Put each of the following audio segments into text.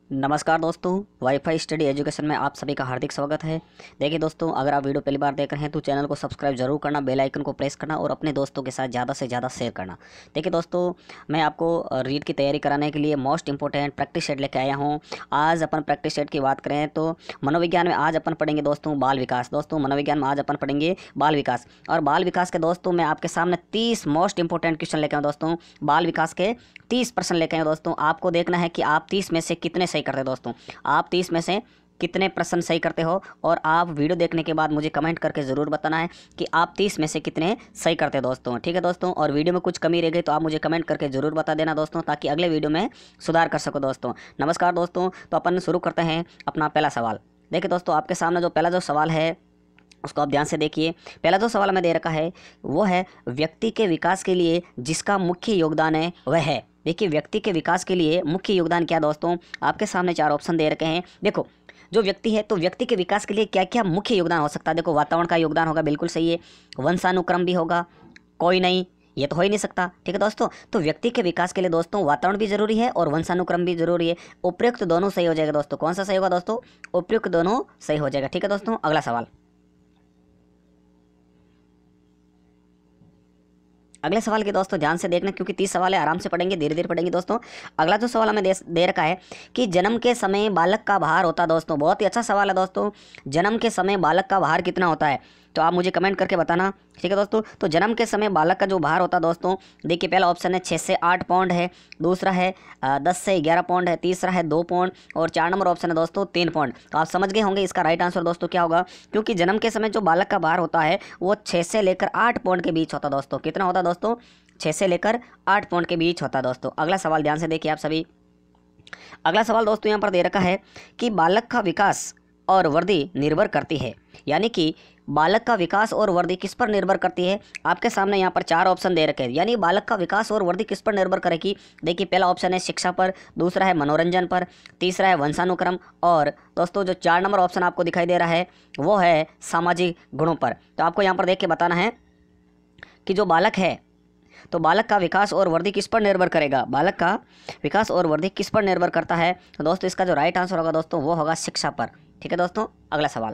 नमस्कार दोस्तों, wifi study education में आप सभी का हार्दिक स्वागत है। देखिए दोस्तों, अगर आप वीडियो पहली बार देख रहे हैं तो चैनल को सब्सक्राइब जरूर करना, बेल आइकन को प्रेस करना और अपने दोस्तों के साथ ज़्यादा से ज़्यादा शेयर करना। देखिए दोस्तों, मैं आपको रीड की तैयारी कराने के लिए मोस्ट इंपॉर्टेंट प्रैक्टिस सेट लेकर आया हूँ। आज अपन प्रैक्टिस सेट की बात करें तो मनोविज्ञान में आज अपन पढ़ेंगे दोस्तों बाल विकास। दोस्तों मनोविज्ञान में आज अपन पढ़ेंगे बाल विकास, और बाल विकास के दोस्तों मैं आपके सामने 30 मोस्ट इंपॉर्टेंट क्वेश्चन लेकर आऊँ दोस्तों। बाल विकास के 30 प्रश्न लेकर आए दोस्तों। आपको देखना है कि आप 30 में से कितने सही करते हो दोस्तों। आप 30 में से कितने प्रश्न सही करते हो, और आप वीडियो देखने के बाद मुझे कमेंट करके ज़रूर बताना है कि आप 30 में से कितने सही करते हो दोस्तों। ठीक है दोस्तों, और वीडियो में कुछ कमी रह गई तो आप मुझे कमेंट करके ज़रूर बता देना दोस्तों, ताकि अगले वीडियो में सुधार कर सको दोस्तों। नमस्कार दोस्तों, तो अपन शुरू करते हैं अपना पहला सवाल। देखिए दोस्तों, आपके सामने जो पहला सवाल है उसको आप ध्यान से देखिए। पहला जो सवाल हमें दे रखा है वो है व्यक्ति के विकास के लिए जिसका मुख्य योगदान है वह है। देखिए, व्यक्ति के विकास के लिए मुख्य योगदान क्या दोस्तों, आपके सामने 4 ऑप्शन दे रखे हैं। देखो, जो व्यक्ति है तो व्यक्ति के विकास के लिए क्या क्या मुख्य योगदान हो सकता है। देखो, वातावरण का योगदान होगा, बिल्कुल सही है। वंशानुक्रम भी होगा, कोई नहीं, ये तो हो ही नहीं सकता। ठीक है दोस्तों, तो व्यक्ति के विकास के लिए दोस्तों वातावरण भी जरूरी है और वंशानुक्रम भी जरूरी है। उपयुक्त दोनों सही हो जाएगा दोस्तों। कौन सा सही होगा दोस्तों? उपयुक्त दोनों सही हो जाएगा। ठीक है दोस्तों, अगला सवाल। अगले सवाल के दोस्तों ध्यान से देखना, क्योंकि 30 सवाल है, आराम से पढ़ेंगे, धीरे धीरे पढ़ेंगे दोस्तों। अगला जो सवाल हमें दे रखा है कि जन्म के समय बालक का भार होता है दोस्तों। बहुत ही अच्छा सवाल है दोस्तों। जन्म के समय बालक का भार कितना होता है, तो आप मुझे कमेंट करके बताना। ठीक है दोस्तों, तो जन्म के समय बालक का जो भार होता है दोस्तों, देखिए पहला ऑप्शन है 6 से 8 पाउंड है, दूसरा है 10 से 11 पाउंड है, तीसरा है 2 पाउंड, और 4 नंबर ऑप्शन है दोस्तों 3 पाउंड। तो आप समझ गए होंगे इसका राइट आंसर दोस्तों क्या होगा, क्योंकि जन्म के समय जो बालक का भार होता है वो 6 से लेकर 8 पाउंड के बीच होता है दोस्तों। कितना होता है दोस्तों? 6 से लेकर 8 पाउंड के बीच होता है दोस्तों। अगला सवाल ध्यान से देखिए आप सभी। अगला सवाल दोस्तों यहाँ पर दे रखा है कि बालक का विकास और वृद्धि निर्भर करती है, यानी कि बालक का विकास और वृद्धि किस पर निर्भर करती है। आपके सामने यहाँ पर 4 ऑप्शन दे रखे हैं, यानी बालक का विकास और वृद्धि किस पर निर्भर करेगी। देखिए, पहला ऑप्शन है शिक्षा पर, दूसरा है मनोरंजन पर, तीसरा है वंशानुक्रम, और दोस्तों जो 4 नंबर ऑप्शन आपको दिखाई दे रहा है वो है सामाजिक गुणों पर। तो आपको यहाँ पर देख के बताना है कि जो बालक है तो बालक का विकास और वृद्धि किस पर निर्भर करेगा। बालक का विकास और वृद्धि किस पर निर्भर करता है, तो दोस्तों इसका जो राइट आंसर होगा दोस्तों वो होगा शिक्षा पर। ठीक है दोस्तों, अगला सवाल।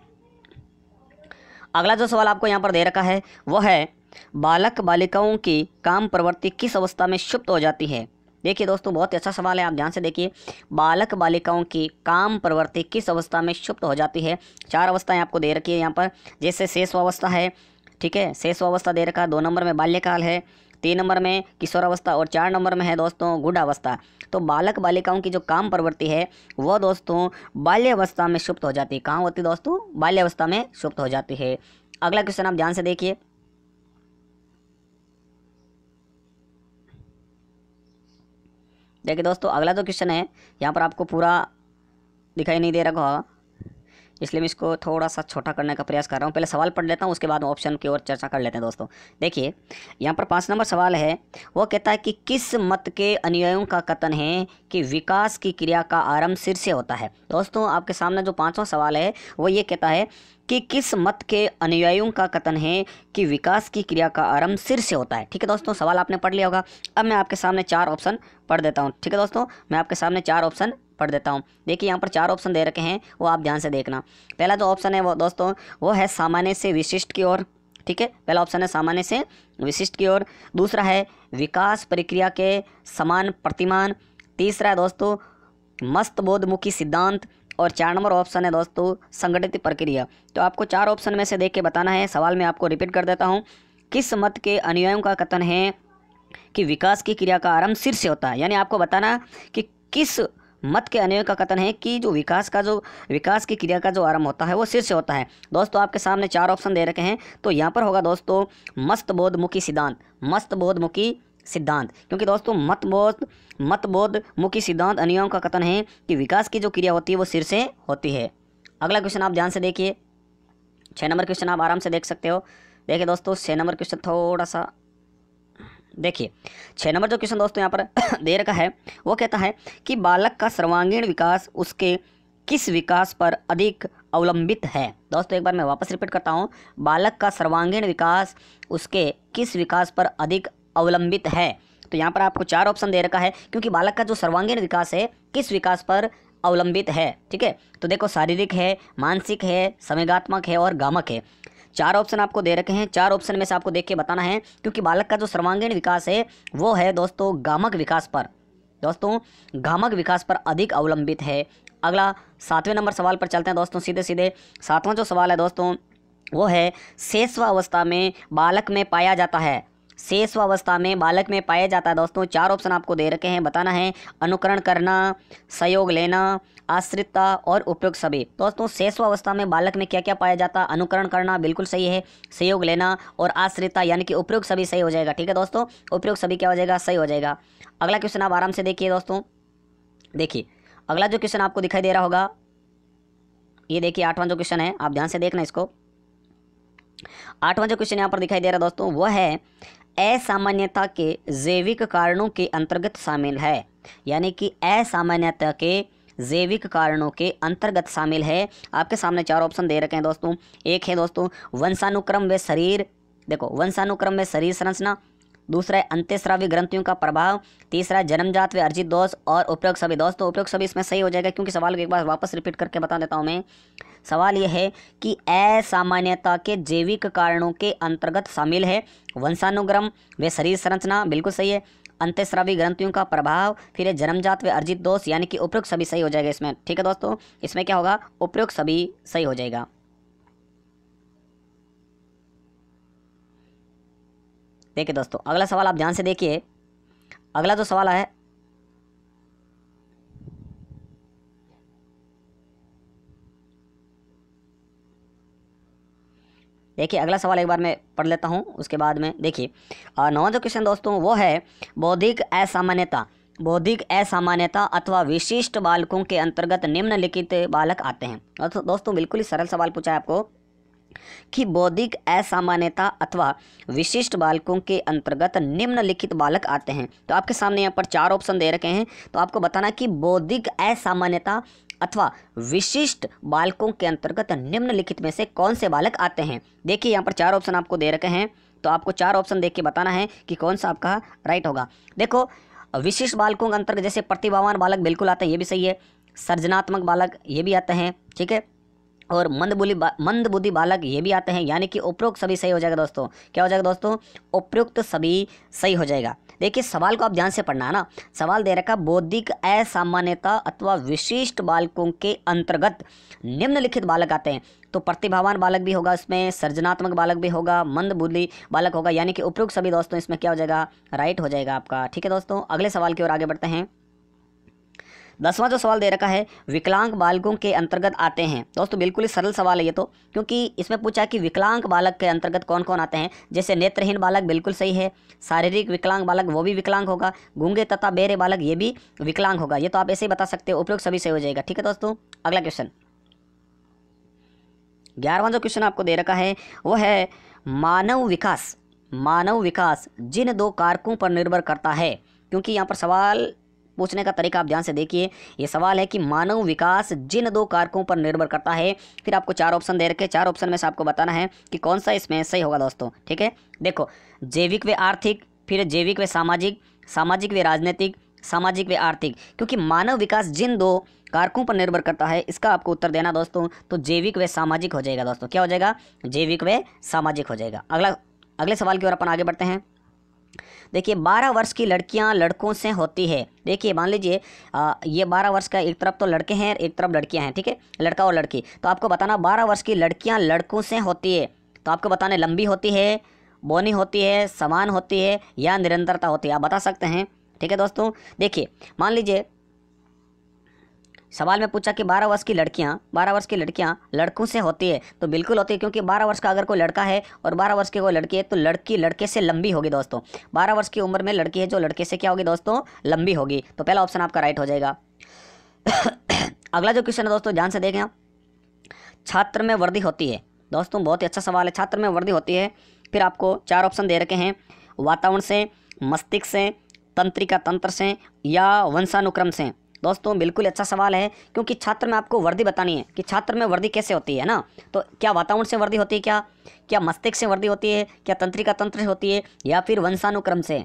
अगला जो सवाल आपको यहाँ पर दे रखा है वो है बालक बालिकाओं की काम प्रवृत्ति किस अवस्था में सुप्त हो जाती है। देखिए दोस्तों, बहुत ही अच्छा सवाल है, आप ध्यान से देखिए। बालक बालिकाओं की काम प्रवृत्ति किस अवस्था में सुप्त हो जाती है। 4 अवस्थाएं आपको दे रखी है यहाँ पर, जैसे शेषावस्था है, ठीक है, शेषावस्था दे रखा है, 2 नंबर में बाल्यकाल है, 3 नंबर में किशोरावस्था, और 4 नंबर में है दोस्तों गुढ़ावस्था। तो बालक बालिकाओं की जो काम प्रवृत्ति है वो दोस्तों बाल्यावस्था में सुप्त हो जाती है। कहाँ होती है दोस्तों? बाल्यावस्था में सुप्त हो जाती है। अगला क्वेश्चन आप ध्यान से देखिए। देखिए दोस्तों, अगला जो क्वेश्चन है यहाँ पर आपको पूरा दिखाई नहीं दे रहा होगा, इसलिए मैं इसको थोड़ा सा छोटा करने का प्रयास कर रहा हूँ। पहले सवाल पढ़ लेता हूँ, उसके बाद ऑप्शन की ओर चर्चा कर लेते हैं दोस्तों। देखिए, यहाँ पर 5 नंबर सवाल है, वो कहता है कि किस मत के अनुयायियों का कथन है कि विकास की क्रिया का आरंभ सिर से होता है। दोस्तों आपके सामने जो 5वां सवाल है वो ये कहता है कि किस मत के अनुयायियों का कथन है कि विकास की क्रिया का आरंभ सिर से होता है। ठीक है दोस्तों, सवाल आपने पढ़ लिया होगा। अब मैं आपके सामने 4 ऑप्शन पढ़ देता हूँ। ठीक है दोस्तों, मैं आपके सामने 4 ऑप्शन पढ़ देता हूँ। देखिए, यहाँ पर 4 ऑप्शन दे रखे हैं, वो आप ध्यान से देखना। पहला जो ऑप्शन है वो दोस्तों वो है सामान्य से विशिष्ट की ओर। ठीक है, पहला ऑप्शन है सामान्य से विशिष्ट की ओर। दूसरा है विकास प्रक्रिया के समान प्रतिमान। तीसरा है दोस्तों मस्तबोधमुखी सिद्धांत, और 4 नंबर ऑप्शन है दोस्तों संगठित प्रक्रिया। तो आपको 4 ऑप्शन में से देख के बताना है। सवाल में आपको रिपीट कर देता हूँ। किस मत के अनुयायियों का कथन है कि विकास की क्रिया का आरंभ सिर से होता है, यानी आपको बताना कि किस मत के अनुयायियों का कथन है कि जो विकास की क्रिया का जो आरंभ होता है वो सिर से होता है। दोस्तों आपके सामने 4 ऑप्शन दे रखे हैं, तो यहाँ पर होगा दोस्तों मस्तबोधमुखी सिद्धांत। मस्तबोधमुखी सिद्धांत, क्योंकि दोस्तों मतबोधमुखी सिद्धांत अनुयायियों का कथन है कि विकास की जो क्रिया होती है वो सिर से होती है। अगला क्वेश्चन आप ध्यान से देखिए। 6 नंबर क्वेश्चन आप आराम से देख सकते हो। देखिए दोस्तों, 6 नंबर क्वेश्चन थोड़ा सा देखिए। 6 नंबर जो क्वेश्चन दोस्तों यहाँ पर दे रखा है वो कहता है कि बालक का सर्वांगीण विकास उसके किस विकास पर अधिक अवलंबित है। दोस्तों एक बार मैं वापस रिपीट करता हूँ, बालक का सर्वांगीण विकास उसके किस विकास पर अधिक अवलंबित है। तो यहाँ पर आपको 4 ऑप्शन दे रखा है, क्योंकि बालक का जो सर्वांगीण विकास है किस विकास पर अवलंबित है। ठीक है, तो देखो शारीरिक है, मानसिक है, संवेगात्मक है और गामक है। 4 ऑप्शन आपको दे रखे हैं। 4 ऑप्शन में से आपको देख के बताना है, क्योंकि बालक का जो सर्वांगीण विकास है वो है दोस्तों गामक विकास पर, दोस्तों गामक विकास पर अधिक अवलंबित है। अगला 7वें नंबर सवाल पर चलते हैं दोस्तों सीधे सीधे। 7वां जो सवाल है दोस्तों वो है शेषवावस्था में बालक में पाया जाता है। शेषवावस्था में बालक में पाया जाता है दोस्तों। 4 ऑप्शन आपको दे रखे हैं, बताना है अनुकरण करना, सहयोग लेना, आश्रितता और उपयुक्त सभी। दोस्तों शेषवावस्था में बालक में क्या क्या पाया जाता है? अनुकरण करना बिल्कुल सही है, सहयोग लेना और आश्रितता यानी कि उपयुक्त सभी सही हो जाएगा। ठीक है दोस्तों, उपयुक्त सभी क्या हो जाएगा? सही हो जाएगा। अगला क्वेश्चन आप आराम से देखिए दोस्तों। देखिए अगला जो क्वेश्चन आपको दिखाई दे रहा होगा, ये देखिए 8वां जो क्वेश्चन है, आप ध्यान से देखना इसको। 8वां जो क्वेश्चन यहाँ पर दिखाई दे रहा है दोस्तों वो है असामान्यता के जैविक कारणों के अंतर्गत शामिल है, यानी कि असामान्यता के जैविक कारणों के अंतर्गत शामिल है। आपके सामने 4 ऑप्शन दे रखे हैं दोस्तों। एक है दोस्तों वंशानुक्रम व शरीर, देखो वंशानुक्रम में शरीर संरचना, दूसरा है अंत्यस्रावी ग्रंथियों का प्रभाव, तीसरा है जन्मजात व अर्जित दोष और उपयुक्त सभी। दोस्तों उपयुक्त सभी इसमें सही हो जाएगा, क्योंकि सवाल को एक बार वापस रिपीट करके बता देता हूं मैं। सवाल यह है कि असामान्यता के जैविक कारणों के अंतर्गत शामिल है वंशानुक्रम व शरीर संरचना, बिल्कुल सही है, अंत्यस्रावी ग्रंथियों का प्रभाव, फिर है जन्मजात व अर्जित दोष, यानी कि उपयुक्त सभी सही हो जाएगा इसमें। ठीक है दोस्तों, इसमें क्या होगा? उपयुक्त सभी सही हो जाएगा। देखिए दोस्तों अगला सवाल आप ध्यान से देखिए। अगला जो सवाल है, देखिए अगला सवाल एक बार मैं पढ़ लेता हूं, उसके बाद में देखिए 9वां जो क्वेश्चन दोस्तों वो है बौद्धिक असामान्यता। बौद्धिक असामान्यता अथवा विशिष्ट बालकों के अंतर्गत निम्नलिखित बालक आते हैं। दोस्तों बिल्कुल ही सरल सवाल पूछा है आपको कि बौद्धिक असामान्यता अथवा विशिष्ट बालकों के अंतर्गत निम्नलिखित बालक आते हैं। तो आपके सामने यहाँ पर 4 ऑप्शन दे रखे हैं, तो आपको बताना कि बौद्धिक असामान्यता अथवा विशिष्ट बालकों के अंतर्गत निम्नलिखित में से कौन से बालक आते हैं। देखिए यहाँ पर 4 ऑप्शन आपको दे रखे हैं, तो आपको 4 ऑप्शन देख के बताना है कि कौन सा आपका राइट होगा। देखो विशिष्ट बालकों के अंतर्गत जैसे प्रतिभावान बालक बिल्कुल आते हैं, ये भी सही है, सृजनात्मक बालक ये भी आते हैं, ठीक है, और मंदबुद्धि बालक ये भी आते हैं, यानी कि उपयुक्त सभी सही हो जाएगा दोस्तों। क्या हो जाएगा दोस्तों? उपयुक्त सभी सही हो जाएगा। देखिए सवाल को आप ध्यान से पढ़ना है ना। सवाल दे रखा बौद्धिक असामान्यता अथवा विशिष्ट बालकों के अंतर्गत निम्नलिखित बालक आते हैं, तो प्रतिभावान बालक भी होगा इसमें, सृजनात्मक बालक भी होगा, मंदबुद्धि बालक होगा, यानी कि उपयुक्त सभी दोस्तों इसमें क्या हो जाएगा? राइट हो जाएगा आपका। ठीक है दोस्तों, अगले सवाल की ओर आगे बढ़ते हैं। 10वां जो सवाल दे रखा है विकलांग बालकों के अंतर्गत आते हैं। दोस्तों बिल्कुल ही सरल सवाल है ये तो, क्योंकि इसमें पूछा कि विकलांग बालक के अंतर्गत कौन कौन आते हैं। जैसे नेत्रहीन बालक बिल्कुल सही है, शारीरिक विकलांग बालक वो भी विकलांग होगा, गूंगे तथा बेरे बालक ये भी विकलांग होगा। ये तो आप ऐसे ही बता सकते हो, उपयुक्त सभी सही हो जाएगा। ठीक है दोस्तों, अगला क्वेश्चन 11वां जो क्वेश्चन आपको दे रखा है वो है मानव विकास। मानव विकास जिन 2 कारकों पर निर्भर करता है, क्योंकि यहाँ पर सवाल पूछने का तरीका आप ध्यान से देखिए। ये सवाल है कि मानव विकास जिन 2 कारकों पर निर्भर करता है। फिर आपको 4 ऑप्शन दे रखे, 4 ऑप्शन में से आपको बताना है कि कौन सा इसमें सही होगा दोस्तों। ठीक है, देखो जैविक व आर्थिक, फिर जैविक व सामाजिक, सामाजिक व राजनीतिक, सामाजिक व आर्थिक। क्योंकि मानव विकास जिन 2 कारकों पर निर्भर करता है, इसका आपको उत्तर देना दोस्तों, तो जैविक व सामाजिक हो जाएगा दोस्तों। क्या हो जाएगा? जैविक व सामाजिक हो जाएगा। अगले सवाल की ओर अपन आगे बढ़ते हैं। देखिए 12 वर्ष की लड़कियां लड़कों से होती है। देखिए मान लीजिए ये 12 वर्ष का एक तरफ तो लड़के हैं, एक तरफ लड़कियां हैं, ठीक है, लड़का और लड़की। तो आपको बताना 12 वर्ष की लड़कियां लड़कों से होती है, तो आपको बताना लंबी होती है, बौनी होती है, समान होती है या निरंतरता होती है, आप बता सकते हैं। ठीक है दोस्तों, देखिए मान लीजिए सवाल में पूछा कि 12 वर्ष की लड़कियां लड़कों से होती है, तो बिल्कुल होती है, क्योंकि 12 वर्ष का अगर कोई लड़का है और 12 वर्ष की कोई लड़की है तो लड़की लड़के से लंबी होगी दोस्तों। 12 वर्ष की उम्र में लड़की है जो लड़के से क्या होगी दोस्तों? लंबी होगी। तो पहला ऑप्शन आपका राइट हो जाएगा। अगला जो क्वेश्चन है दोस्तों ध्यान से देखें, छात्र में वृद्धि होती है। दोस्तों बहुत ही अच्छा सवाल है, छात्र में वृद्धि होती है। फिर आपको 4 ऑप्शन दे रखे हैं, वातावरण से, मस्तिष्क से, तंत्रिका तंत्र से या वंशानुक्रम से। दोस्तों बिल्कुल अच्छा सवाल है, क्योंकि छात्र में आपको वृद्धि बतानी है कि छात्र में वृद्धि कैसे होती है ना। तो क्या वातावरण से वृद्धि होती है, क्या मस्तिष्क से वृद्धि होती है, क्या तंत्रिका तंत्र से होती है या फिर वंशानुक्रम से?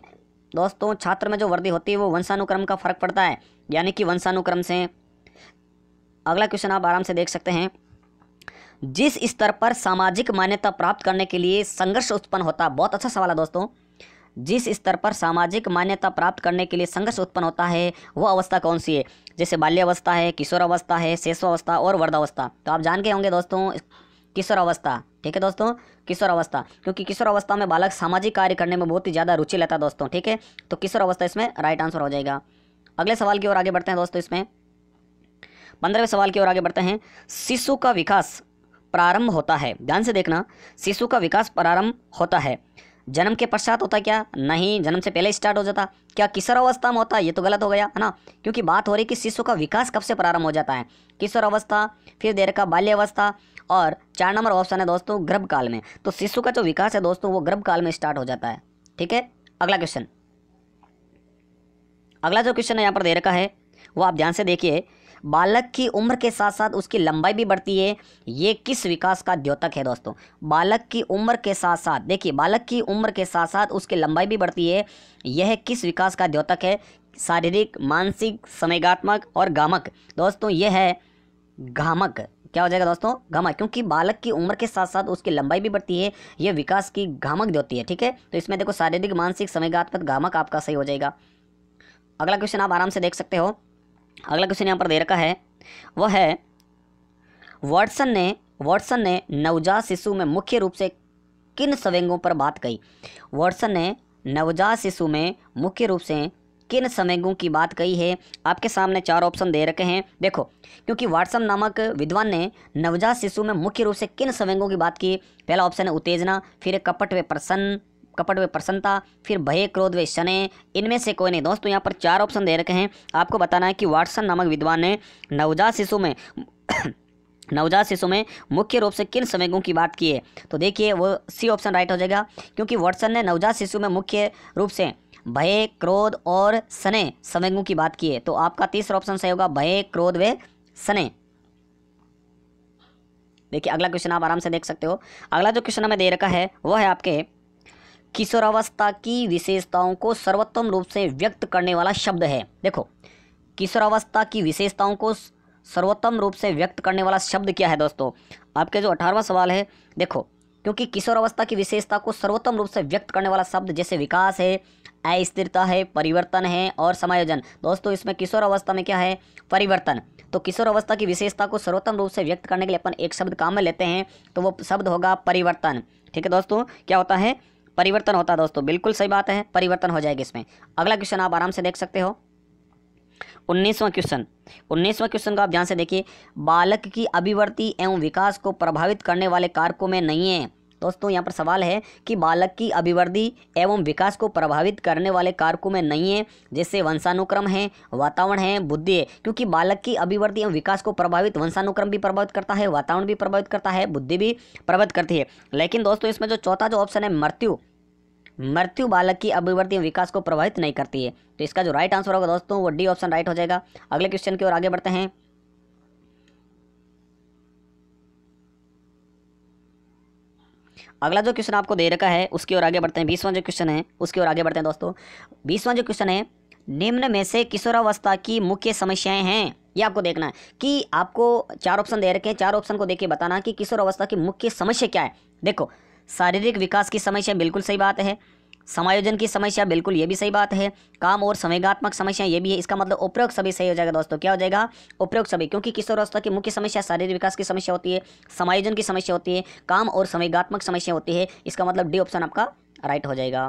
दोस्तों छात्र में जो वर्दी होती है वो वंशानुक्रम का फर्क पड़ता है, यानी कि वंशानुक्रम से। अगला क्वेश्चन आप आराम से देख सकते हैं। जिस स्तर पर सामाजिक मान्यता प्राप्त करने के लिए संघर्ष उत्पन्न होता है, बहुत अच्छा सवाल है दोस्तों, जिस स्तर पर सामाजिक मान्यता प्राप्त करने के लिए संघर्ष उत्पन्न होता है वो अवस्था कौन सी है? जैसे बाल्यावस्था है, किशोरावस्था है, शैशवावस्था और वृद्धावस्था। तो आप जान के होंगे दोस्तों किशोरावस्था, ठीक है दोस्तों, किशोरावस्था, क्योंकि किशोरावस्था में बालक सामाजिक कार्य करने में बहुत ही ज़्यादा रुचि लेता है दोस्तों, ठीक है। तो किशोरावस्था इसमें राइट आंसर हो जाएगा। अगले सवाल की ओर आगे बढ़ते हैं दोस्तों। इसमें 15वें सवाल की ओर आगे बढ़ते हैं। शिशु का विकास प्रारंभ होता है, ध्यान से देखना, शिशु का विकास प्रारंभ होता है जन्म के पश्चात होता क्या? नहीं, जन्म से पहले स्टार्ट हो जाता। क्या किशोरावस्था में होता? ये तो गलत हो गया है ना, क्योंकि बात हो रही कि शिशु का विकास कब से प्रारंभ हो जाता है, किशोरावस्था, फिर देर का बाल्यावस्था, और 4 नंबर ऑप्शन है दोस्तों गर्भकाल में। तो शिशु का जो विकास है दोस्तों वो गर्भकाल में स्टार्ट हो जाता है, ठीक है। अगला क्वेश्चन, अगला जो क्वेश्चन है यहाँ पर दे रखा है वो आप ध्यान से देखिए। बालक की उम्र के साथ साथ उसकी लंबाई भी बढ़ती है, ये किस विकास का द्योतक है दोस्तों? बालक की उम्र के साथ साथ, देखिए, बालक की उम्र के साथ साथ उसकी लंबाई भी बढ़ती है, यह किस विकास का द्योतक है? शारीरिक, मानसिक, संवेगात्मक और गामक। दोस्तों यह है गामक। क्या हो जाएगा दोस्तों? गामक, क्योंकि बालक की उम्र के साथ साथ उसकी लंबाई भी बढ़ती है, यह विकास की गामक द्योति है, ठीक है। तो इसमें देखो शारीरिक, मानसिक, संवेगात्मक, गामक आपका सही हो जाएगा। अगला क्वेश्चन आप आराम से देख सकते हो। अगला क्वेश्चन यहाँ पर दे रखा है, वह है वाटसन ने नवजात शिशु में मुख्य रूप से किन संवेगों पर बात कही? वाटसन ने नवजात शिशु में मुख्य रूप से किन संवेगों की बात कही है? आपके सामने 4 ऑप्शन दे रखे हैं। देखो, क्योंकि वाटसन नामक विद्वान ने नवजात शिशु में मुख्य रूप से किन संवेगों की बात की? पहला ऑप्शन है उत्तेजना, फिर कपट व प्रसन्नता, फिर भय, क्रोध व शनै, इनमें से कोई नहीं। दोस्तों यहाँ पर 4 ऑप्शन दे रखे हैं, आपको बताना है कि वाटसन नामक विद्वान ने नवजात शिशु में मुख्य रूप से किन संवेगों की बात की है। तो देखिए वो सी ऑप्शन राइट हो जाएगा, क्योंकि वाटसन ने नवजात शिशु में मुख्य रूप से भय, क्रोध और शनै संवेगों की बात की है। तो आपका तीसरा ऑप्शन सही होगा, भय, क्रोध व शनै। देखिए अगला क्वेश्चन आप आराम से देख सकते हो। अगला जो क्वेश्चन हमें दे रखा है वो है आपके किशोरावस्था की विशेषताओं को सर्वोत्तम रूप से व्यक्त करने वाला शब्द है। देखो, किशोरावस्था की विशेषताओं को सर्वोत्तम रूप से व्यक्त करने वाला शब्द क्या है दोस्तों? आपके जो 18वां सवाल है, देखो, क्योंकि किशोरावस्था की विशेषता को सर्वोत्तम रूप से व्यक्त करने वाला शब्द जैसे विकास है, अस्थिरता है, परिवर्तन है और समायोजन। दोस्तों इसमें किशोरावस्था में क्या है? परिवर्तन। तो किशोरावस्था की विशेषता को सर्वोत्तम रूप से व्यक्त करने के लिए अपन एक शब्द काम में लेते हैं, तो वो शब्द होगा परिवर्तन, ठीक है दोस्तों। क्या होता है? परिवर्तन होता है दोस्तों, बिल्कुल सही बात है, परिवर्तन हो जाएगा इसमें। अगला क्वेश्चन आप आराम से देख सकते हो। 19वां क्वेश्चन को आप ध्यान से देखिए। बालक की अभिवृद्धि एवं विकास को प्रभावित करने वाले कारकों में नहीं है। दोस्तों यहाँ पर सवाल है कि बालक की अभिवृद्धि एवं विकास को प्रभावित करने वाले कारकों में नहीं है, जैसे वंशानुक्रम है, वातावरण है, बुद्धि है। क्योंकि बालक की अभिवृद्धि एवं विकास को प्रभावित वंशानुक्रम भी प्रभावित करता है, वातावरण भी प्रभावित करता है, बुद्धि भी प्रभावित करती है। लेकिन दोस्तों इसमें जो चौथा जो ऑप्शन है मृत्यु बालक की अभिवृद्धि एवं विकास को प्रभावित नहीं करती है। तो इसका जो राइट आंसर होगा दोस्तों वो डी ऑप्शन राइट हो जाएगा। अगले क्वेश्चन की ओर आगे बढ़ते हैं। अगला जो क्वेश्चन आपको दे रखा है उसकी ओर आगे बढ़ते हैं। 20वां जो क्वेश्चन है उसकी ओर आगे बढ़ते हैं दोस्तों। 20वां जो क्वेश्चन है, निम्न में से किशोरावस्था की मुख्य समस्याएं हैं। ये आपको देखना है कि आपको 4 ऑप्शन दे रखे हैं, 4 ऑप्शन को देखिए बताना कि किशोरावस्था की मुख्य समस्या क्या है। देखो, शारीरिक विकास की समस्या, बिल्कुल सही बात है। समायोजन की समस्या, बिल्कुल ये भी सही बात है। काम और संवेगात्मक समस्या, ये भी है। इसका मतलब उपरोक्त सभी सही हो जाएगा दोस्तों। क्या हो जाएगा? उपरोक्त सभी, क्योंकि किशोरावस्था की मुख्य समस्या शारीरिक विकास की समस्या होती है, समायोजन की समस्या होती है, काम और संवेगात्मक समस्या होती है। इसका मतलब डी ऑप्शन आपका राइट हो जाएगा।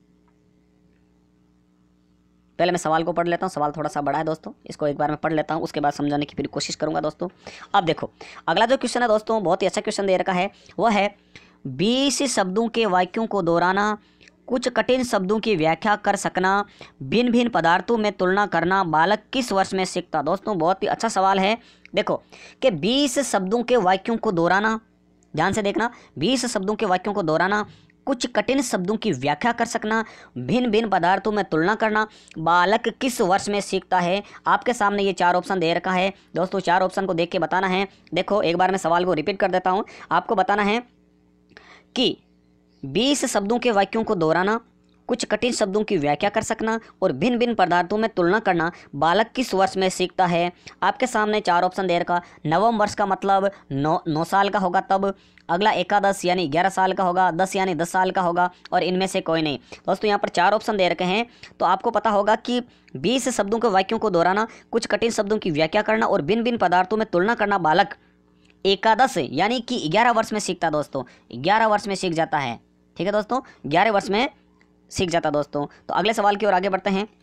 पहले मैं सवाल को पढ़ लेता हूँ, सवाल थोड़ा सा बड़ा है दोस्तों, इसको एक बार मैं पढ़ लेता हूँ, उसके बाद समझाने की फिर कोशिश करूंगा दोस्तों। अब देखो अगला जो क्वेश्चन है दोस्तों, बहुत ही अच्छा क्वेश्चन दे रखा है, वह है 20 शब्दों के वाक्यों को दोहराना, कुछ कठिन शब्दों की व्याख्या कर सकना, भिन्न भिन्न पदार्थों में तुलना करना बालक किस वर्ष में सीखता। दोस्तों बहुत ही अच्छा सवाल है। देखो कि 20 शब्दों के वाक्यों को दोहराना, ध्यान से देखना, 20 शब्दों के वाक्यों को दोहराना, कुछ कठिन शब्दों की व्याख्या कर सकना, भिन्न भिन्न पदार्थों में तुलना करना, बालक किस वर्ष में सीखता है। आपके सामने ये 4 ऑप्शन दे रखा है दोस्तों। 4 ऑप्शन को देख के बताना है। देखो एक बार मैं सवाल को रिपीट कर देता हूँ। आपको बताना है कि 20 शब्दों के वाक्यों को दोहराना, कुछ कठिन शब्दों की व्याख्या कर सकना और भिन्न भिन्न पदार्थों में तुलना करना बालक किस वर्ष में सीखता है। आपके सामने 4 ऑप्शन दे रखा। नवम वर्ष का मतलब 9 साल का होगा तब। अगला एकादश यानी 11 साल का होगा। 10 यानी 10 साल का होगा और इनमें से कोई नहीं। दोस्तों यहाँ पर 4 ऑप्शन दे रखे हैं, तो आपको पता होगा कि 20 शब्दों के वाक्यों को दोहराना, कुछ कठिन शब्दों की व्याख्या करना और भिन्न भिन्न पदार्थों में तुलना करना बालक एकादश यानी कि 11 वर्ष में सीखता है। दोस्तों 11 वर्ष में सीख जाता है। ठीक है दोस्तों, 11 वर्ष में सीख जाता है दोस्तों। तो अगले सवाल की ओर आगे बढ़ते हैं।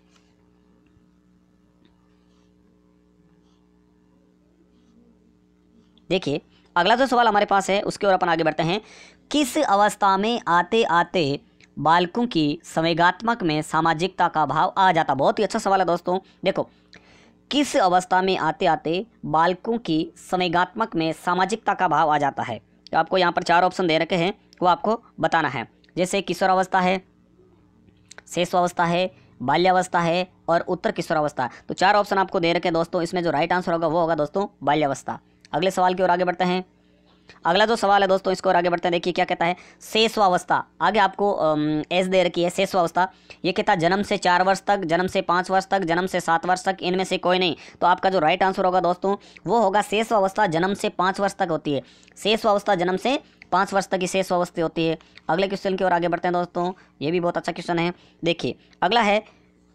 देखिए अगला जो सवाल हमारे पास है उसकी ओर अपन आगे बढ़ते हैं। किस अवस्था में आते आते बालकों की संवेगात्मक में सामाजिकता का भाव आ जाता। बहुत ही अच्छा सवाल है दोस्तों। देखो, किस अवस्था में आते आते बालकों की संवेगात्मक में सामाजिकता का भाव आ जाता है। तो आपको यहाँ पर 4 ऑप्शन दे रखे हैं, वो आपको बताना है। जैसे किशोरावस्था है, शेषावस्था है, बाल्यावस्था है और उत्तर किशोरावस्था। तो 4 ऑप्शन आपको दे रखे हैं दोस्तों। इसमें जो राइट आंसर होगा वो होगा दोस्तों बाल्यावस्था। अगले सवाल की ओर आगे बढ़ते हैं। अगला जो सवाल है दोस्तों इसको और आगे बढ़ते हैं। देखिए क्या कहता है, शेषावस्था। आगे आपको एज दे रखी है शेषावस्था। ये कहता है जन्म से 4 वर्ष तक, जन्म से 5 वर्ष तक, जन्म से 7 वर्ष तक, इनमें से कोई नहीं। तो आपका जो राइट आंसर होगा दोस्तों वो होगा शेषावस्था जन्म से 5 वर्ष तक होती है। शेषावस्था जन्म से 5 वर्ष तक की शेषावस्था होती है। अगले क्वेश्चन की ओर आगे बढ़ते हैं दोस्तों। ये भी बहुत अच्छा क्वेश्चन है। देखिए अगला है,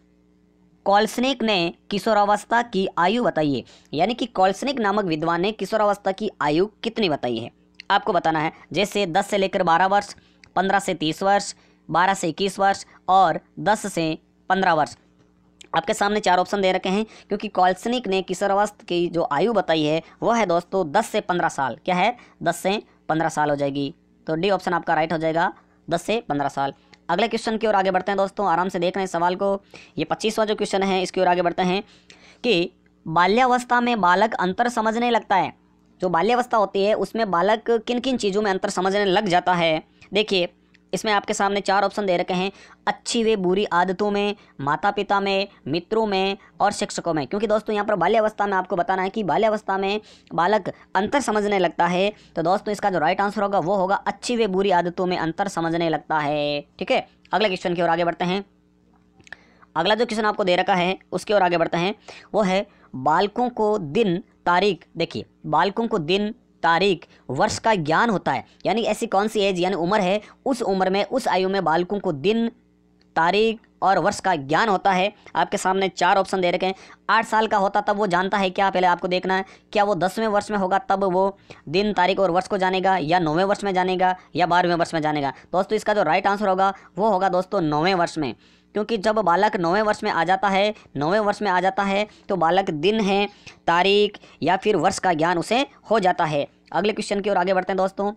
कॉल्सनिक ने किशोरावस्था की आयु बताइए। यानी कि कॉल्सनिक नामक विद्वान ने किशोरावस्था की आयु कितनी बताई है, आपको बताना है। जैसे 10 से लेकर 12 वर्ष, 15 से 30 वर्ष, 12 से 21 वर्ष और 10 से 15 वर्ष। आपके सामने 4 ऑप्शन दे रखे हैं, क्योंकि कॉल्सनिक ने किशोरावस्था की जो आयु बताई है वो है दोस्तों 10 से 15 साल। क्या है, 10 से 15 साल हो जाएगी। तो डी ऑप्शन आपका राइट हो जाएगा, 10 से 15 साल। अगले क्वेश्चन की ओर आगे बढ़ते हैं दोस्तों। आराम से देख रहे हैं सवाल को। ये 25वां जो क्वेश्चन है इसकी ओर आगे बढ़ते हैं कि बाल्यावस्था में बालक अंतर समझने लगता है। जो बाल्यावस्था होती है उसमें बालक किन किन चीज़ों में अंतर समझने लग जाता है। देखिए इसमें आपके सामने 4 ऑप्शन दे रखे हैं। अच्छी व बुरी आदतों में, माता पिता में, मित्रों में और शिक्षकों में। क्योंकि दोस्तों यहाँ पर बाल्यावस्था में आपको बताना है कि बाल्यावस्था में बालक अंतर समझने लगता है। तो दोस्तों इसका जो राइट आंसर होगा वो होगा अच्छी व बुरी आदतों में अंतर समझने लगता है। ठीक है, अगले क्वेश्चन की ओर आगे बढ़ते हैं। अगला जो क्वेश्चन आपको दे रखा है उसकी ओर आगे बढ़ते हैं। वो है बालकों को दिन तारीख। देखिए बालकों को दिन तारीख वर्ष का ज्ञान होता है। यानी ऐसी कौन सी एज यानी उम्र है, उस उम्र में उस आयु में बालकों को दिन तारीख और वर्ष का ज्ञान होता है। आपके सामने 4 ऑप्शन दे रखे हैं। 8 साल का होता तब वो जानता है क्या, पहले आपको देखना है। क्या वो 10वें वर्ष में होगा तब वो दिन तारीख और वर्ष को जानेगा, या 9वें वर्ष में जानेगा, या 12वें वर्ष में जानेगा। दोस्तों इसका जो राइट आंसर होगा वो होगा दोस्तों 9वें वर्ष में। क्योंकि जब बालक 9वें वर्ष में आ जाता है, 9वें वर्ष में आ जाता है तो बालक दिन है, तारीख या फिर वर्ष का ज्ञान उसे हो जाता है। अगले क्वेश्चन की ओर आगे बढ़ते हैं दोस्तों।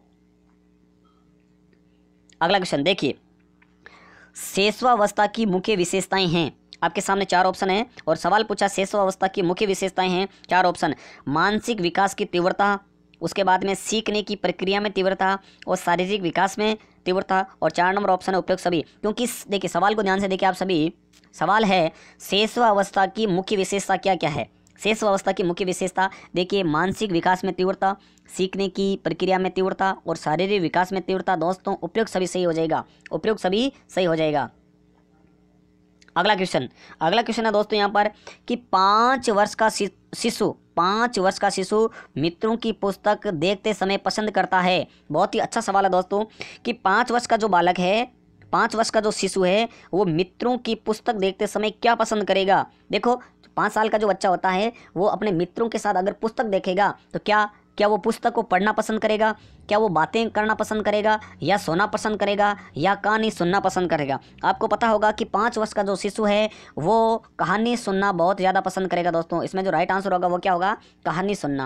अगला क्वेश्चन देखिए, शेषावस्था की मुख्य विशेषताएं हैं। आपके सामने 4 ऑप्शन हैं और सवाल पूछा शेषावस्था की मुख्य विशेषताएं हैं। 4 ऑप्शन, मानसिक विकास की तीव्रता, उसके बाद में सीखने की प्रक्रिया में तीव्रता और शारीरिक विकास में तीव्रता, और 4 नंबर ऑप्शन है उपयुक्त सभी। क्योंकि देखिए सवाल को ध्यान से देखिए आप सभी। सवाल है शेषावस्था की मुख्य विशेषता क्या क्या है। शेषावस्था की मुख्य विशेषता देखिए, मानसिक विकास में तीव्रता, सीखने की प्रक्रिया में तीव्रता और शारीरिक विकास में तीव्रता। दोस्तों उपयुक्त सभी सही हो जाएगा, उपयुक्त सभी सही हो जाएगा। अगला क्वेश्चन है दोस्तों यहाँ पर कि 5 वर्ष का शिशु मित्रों की पुस्तक देखते समय पसंद करता है। बहुत ही अच्छा सवाल है दोस्तों कि 5 वर्ष का जो बालक है, 5 वर्ष का जो शिशु है वो मित्रों की पुस्तक देखते समय क्या पसंद करेगा। देखो 5 साल का जो बच्चा होता है वो अपने मित्रों के साथ अगर पुस्तक देखेगा तो क्या वो पुस्तक को पढ़ना पसंद करेगा, क्या वो बातें करना पसंद करेगा, या सोना पसंद करेगा, या कहानी सुनना पसंद करेगा। आपको पता होगा कि 5 वर्ष का जो शिशु है वो कहानी सुनना बहुत ज़्यादा पसंद करेगा। दोस्तों इसमें जो राइट आंसर होगा वो क्या होगा, कहानी सुनना।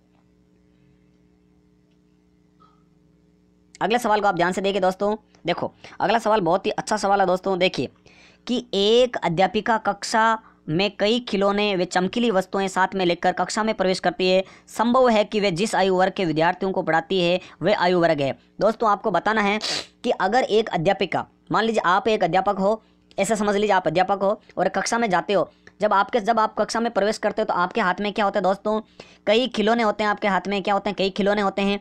अगले सवाल को आप ध्यान से देखिए दोस्तों। देखो अगला सवाल बहुत ही अच्छा सवाल है दोस्तों। देखिए कि एक अध्यापिका कक्षा में कई खिलौने व चमकीली वस्तुएं साथ में लेकर कक्षा में प्रवेश करती है। संभव है कि वे जिस आयु वर्ग के विद्यार्थियों को पढ़ाती है वह आयु वर्ग है। दोस्तों आपको बताना है कि अगर एक अध्यापिका, मान लीजिए आप एक अध्यापक हो, ऐसा समझ लीजिए आप अध्यापक हो और कक्षा में जाते हो। जब आप कक्षा में प्रवेश करते हो तो आपके हाथ में क्या होता है दोस्तों, कई खिलौने होते हैं। आपके हाथ में क्या होते हैं, कई खिलौने होते हैं,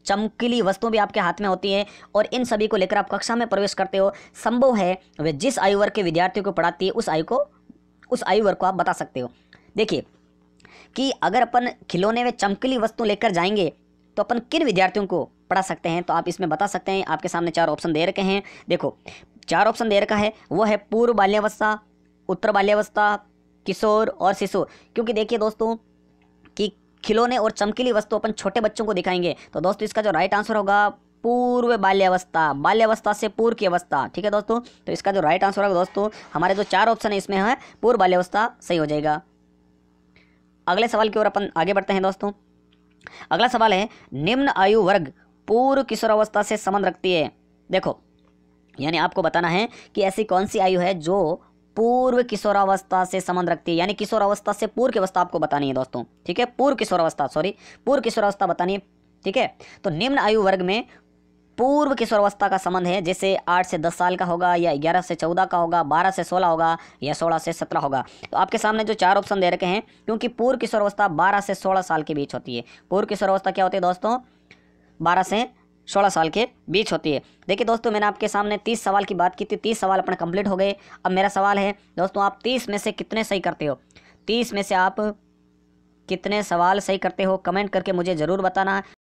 चमकीली वस्तुएं भी आपके हाथ में होती हैं और इन सभी को लेकर आप कक्षा में प्रवेश करते हो। संभव है वे जिस आयु वर्ग के विद्यार्थियों को पढ़ाती है उस आयु वर्ग को आप बता सकते हो। देखिए कि अगर अपन खिलौने में चमकीली वस्तु लेकर जाएंगे तो अपन किन विद्यार्थियों को पढ़ा सकते हैं, तो आप इसमें बता सकते हैं। आपके सामने 4 ऑप्शन दे रखे हैं। देखो 4 ऑप्शन दे रखा है, वो है पूर्व बाल्यावस्था, उत्तर बाल्यावस्था, किशोर और शिशु। क्योंकि देखिए दोस्तों कि खिलौने और चमकीली वस्तु अपन छोटे बच्चों को दिखाएंगे, तो दोस्तों इसका जो राइट आंसर होगा पूर्व बाल्यावस्था, बाल्यावस्था से पूर्व की अवस्था। ठीक है दोस्तों, तो इसका जो राइट आंसर होगा दोस्तों हमारे जो 4 ऑप्शन है इसमें है पूर्व बाल्यावस्था सही हो जाएगा। अगले सवाल की ओर अपन आगे बढ़ते हैं दोस्तों। अगला सवाल है, निम्न आयु वर्ग पूर्व किशोरावस्था से संबंध रखती है। देखो यानी आपको बताना है कि ऐसी कौन सी आयु है जो पूर्व किशोरावस्था से संबंध रखती है, यानी किशोरावस्था से पूर्व की अवस्था आपको बतानी है दोस्तों। ठीक है, पूर्व किशोरावस्था बतानी है। ठीक है, तो निम्न आयु वर्ग में पूर्व किशोरावस्था का संबंध है, जैसे 8 से 10 साल का होगा, या 11 से 14 का होगा, 12 से 16 होगा, या 16 से 17 होगा। तो आपके सामने जो 4 ऑप्शन दे रखे हैं, क्योंकि पूर्व किशोरावस्था 12 से 16 साल के बीच होती है। पूर्व किशोरावस्था क्या होती है दोस्तों, 12 से 16 साल के बीच होती है। देखिए दोस्तों मैंने आपके सामने 30 सवाल की बात की थी, 30 सवाल अपने कंप्लीट हो गए। अब मेरा सवाल है दोस्तों, आप 30 में से कितने सही करते हो? 30 में से आप कितने सवाल सही करते हो कमेंट करके मुझे ज़रूर बताना।